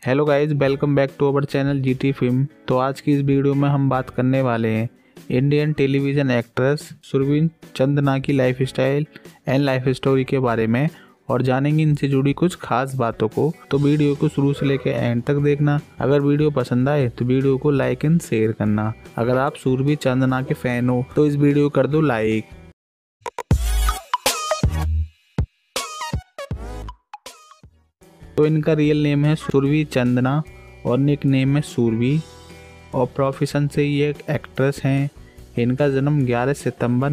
Hello guys, welcome back to our channel GT film. तो आज की इस वीडियो में हम बात करने वाले हैं Indian television actress Surveen Chandna की life style and life story के बारे में और जानेंगे इनसे जुड़ी कुछ खास बातों को। तो वीडियो को शुरू से लेकर एंड तक देखना। अगर वीडियो पसंद आए तो वीडियो को लाइक एंड शेयर करना। अगर आप सुरवीन चंदना के फैन हो तो इस वीडियो को कर दो लाइक। तो इनका रियल नेम है सुरवीन चंदना और निक नेम है सुरवी और प्रोफेशन से ये एक एक्ट्रेस हैं। इनका जन्म 11 सितंबर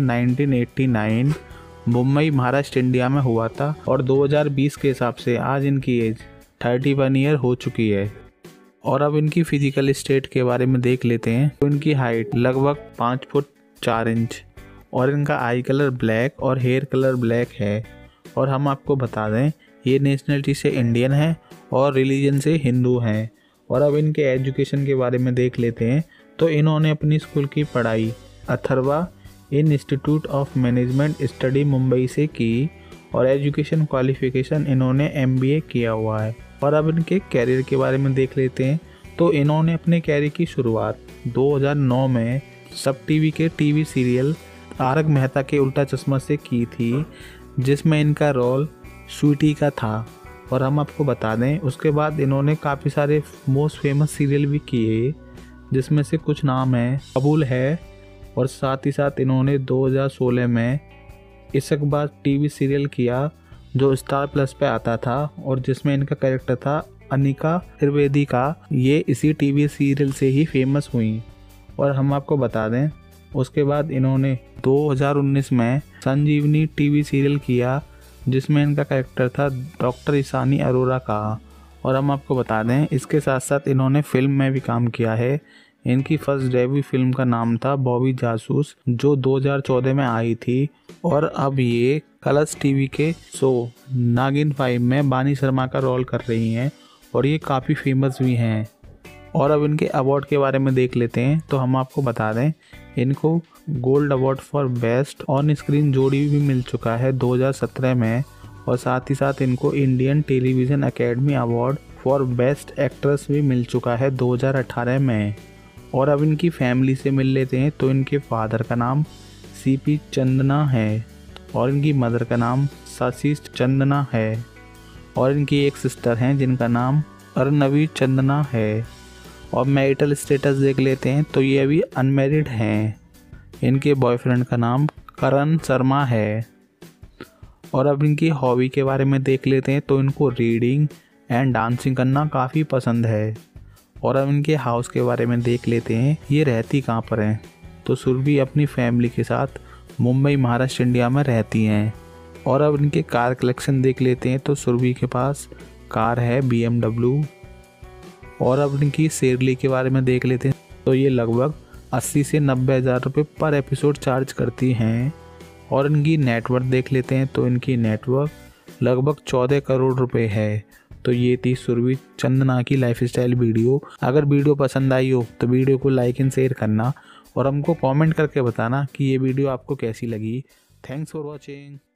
1989 मुंबई महाराष्ट्र इंडिया में हुआ था और 2020 के हिसाब से आज इनकी एज 31 ईयर हो चुकी है। और अब इनकी फिजिकल स्टेट के बारे में देख लेते हैं। तो इनकी हाइट लगभग 5 फुट 4 इंच और इनका आई कलर ब्लैक और हेयर कलर ब्लैक है। और हम आपको बता दें ये नेशनलिटी से इंडियन है और रिलीजन से हिंदू हैं। और अब इनके एजुकेशन के बारे में देख लेते हैं। तो इन्होंने अपनी स्कूल की पढ़ाई Atharva institute of management study Mumbai से की और एजुकेशन क्वालिफिकेशन इन्होंने MBA किया हुआ है। और अब इनके कैरियर के बारे में देख लेते हैं। तो इन्होंने अपने कैरियर की शुरुआत 2009 में सब टीवी के टीवी सीरियल तारक मेहता के उल्टा चश्मा से की थी, जिसमें इनका रोल स्वीटी का था। और हम आपको बता दें उसके बाद इन्होंने काफ़ी सारे मोस्ट फेमस सीरियल भी किए, जिसमें से कुछ नाम है कबूल है। और साथ ही साथ इन्होंने 2016 में इश्कबाज टीवी सीरियल किया जो स्टार प्लस पे आता था और जिसमें इनका कैरेक्टर था अनिका त्रिवेदी का। ये इसी टीवी सीरियल से ही फेमस हुई। और हम आपको बता दें उसके बाद इन्होंने 2019 में संजीवनी टीवी सीरियल किया, जिसमें इनका कैरेक्टर था डॉक्टर ईशानी अरोरा का। और हम आपको बता दें इसके साथ साथ इन्होंने फिल्म में भी काम किया है। इनकी फर्स्ट डेब्यू फिल्म का नाम था बॉबी जासूस, जो 2014 में आई थी। और अब ये कलर्स टीवी के शो नागिन 5 में बानी शर्मा का रोल कर रही हैं और ये काफ़ी फेमस भी हैं। और अब इनके अवार्ड के बारे में देख लेते हैं। तो हम आपको बता दें इनको gold award for best on screen जोड़ी भी मिल चुका है 2017 में। और साथ ही साथ इनको Indian television academy award for best actress भी मिल चुका है 2018 में। और अब इनकी फैमिली से मिल लेते हैं। तो इनके फादर का नाम CP चंदना है और इनकी मदर का नाम साशीष चंदना है। और इनकी एक सिस्टर हैं जिनका नाम अर्नवी चंदना है। और मैरिटल स्टेटस देख लेते हैं। तो ये अभी अनमैरिड हैं। इनके बॉयफ्रेंड का नाम करण शर्मा है। और अब इनकी हॉबी के बारे में देख लेते हैं। तो इनको रीडिंग एंड डांसिंग करना काफ़ी पसंद है। और अब इनके हाउस के बारे में देख लेते हैं, ये रहती कहाँ पर हैं। तो सुरभि अपनी फैमिली के साथ मुंबई महाराष्ट्र इंडिया में रहती हैं। और अब इनके कार कलेक्शन देख लेते हैं। तो सुरभि के पास कार है BMW। और अब इनकी सैलरी के बारे में देख लेते हैं। तो ये लगभग 80 से 90 हज़ार रुपये पर एपिसोड चार्ज करती हैं। और इनकी नेटवर्थ देख लेते हैं। तो इनकी नेटवर्थ लगभग 14 करोड़ रुपए है। तो ये थी सुरवीन चंदना की लाइफ स्टाइल वीडियो। अगर वीडियो पसंद आई हो तो वीडियो को लाइक एंड शेयर करना और हमको कमेंट करके बताना कि ये वीडियो आपको कैसी लगी। Thanks for watching.